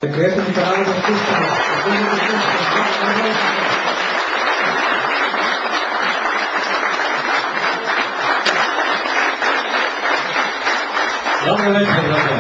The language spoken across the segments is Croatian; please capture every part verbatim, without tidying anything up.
Predsjednika Narodne skupštine Republike Srpske. Dobro večer, dobro.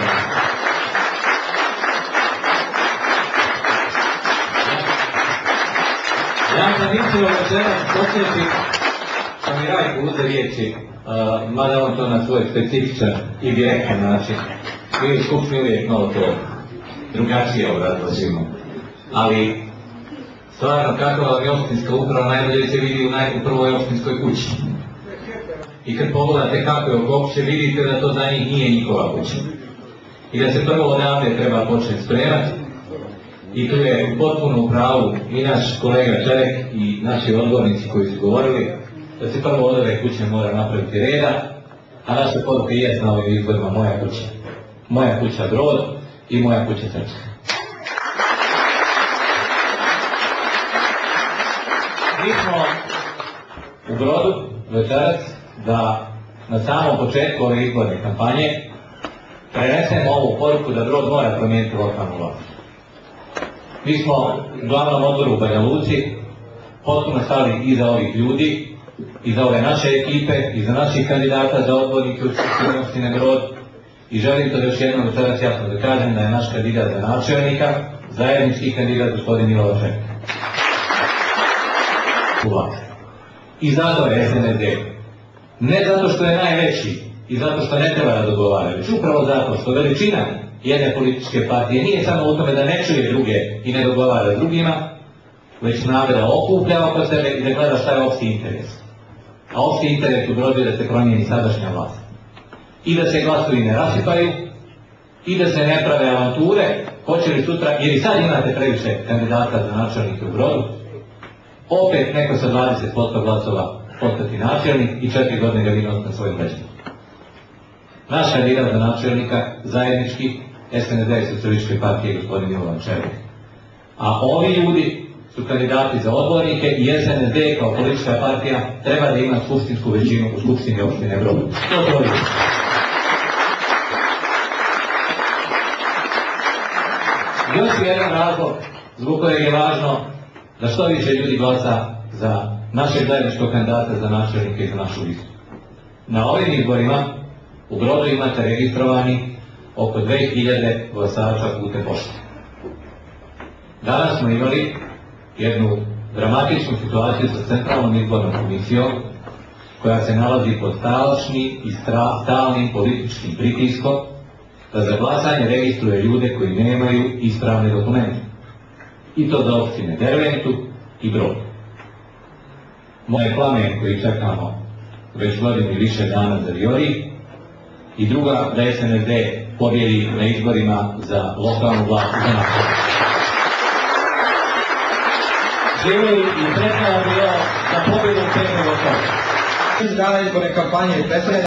Ja sam mislio večeras početi, što mi Rajko uze riječi, uh, mada on to na svoj specifičan i direktan način. Mi u skupštini uvijek malo to drugačije obrazložimo. Ali, stvarno, kako vam je opštinska uprava, najbolje se vidi u, naj, u prvoj opštinskoj kući. I kad pogledate kako je oko opće, vidite da to za njih nije njihova kuća. I da se prvo odavde treba početi spremati. I tu je potpuno u pravu i naš kolega Čerek i naši odbornici koji su govorili da se prvo od ove kuće mora napraviti reda, a naša poruka je na ovim izborima moja kuća. Moja kuća Brod i moja kuća Srpska. Mi smo u Brodu večeras da na samom početku ove izborne kampanje prenesemo ovu poruku da Brod mora promijeniti lokalnu vlast. Mi smo u glavnom odboru u Banja Luci potpuno stali iza ovih ljudi, iza ove naše ekipe, iza naših kandidata za odbornike u Skupštini opštine Brod i želim to još jednom večeras jasno da kažem da je naš kandidat za načelnika zajednički kandidat gospodin Milova Čerek. I zato je S N D. Ne zato što je najveći i zato što ne treba da dogovara, već upravo zato što veličina jedne političke partije nije samo u tome da ne čuje druge i ne dogovara drugima, već znade da okuplja oko sebe i da gleda šta je opšti interes. A opšti interes u Brodu je da se promijeni sadašnja vlast. I da se glasovi ne rasipaju, i da se ne prave avanture, hoće li sutra, jer i sad imate previše kandidata za načelnike u Brodu, opet neko sa dvadeset posto glasova postati načelnik i četiri godine ga vinost na svojim leđima. Naš kandidat za načelnika, zajednički, S N D i Socijalističke partije, gospodin Milovan Čerek. A ovi ljudi su kandidati za odbornike i S N D kao politička partija treba da ima skupštinsku većinu u Skupštini opštine Brod. To to je. Još jedan razlog zbog kojeg je važno da što više ljudi glasa za našeg zajedničkog kandidata za načelnike i za našu listu. Na ovim izborima u Brodu imate registrovani oko dve hiljade glasača putem pošte. Danas smo imali jednu dramatičnu situaciju sa Centralnom izbornom komisijom koja se nalazi pod stalnim i stalnim političkim pritiskom da za glasanje registruje ljude koji nemaju ispravne dokumente. I to za opštine Derventu i Brod. Moje plamen koji čekamo već godinu i više dana za Viori i druga da S N D pobjedi na izborima za lokalnu vlast za nas. Živjeli i sretno vam bilo da pobjedu u pet lokalnu. Dana izborne kampanje i predstavljanja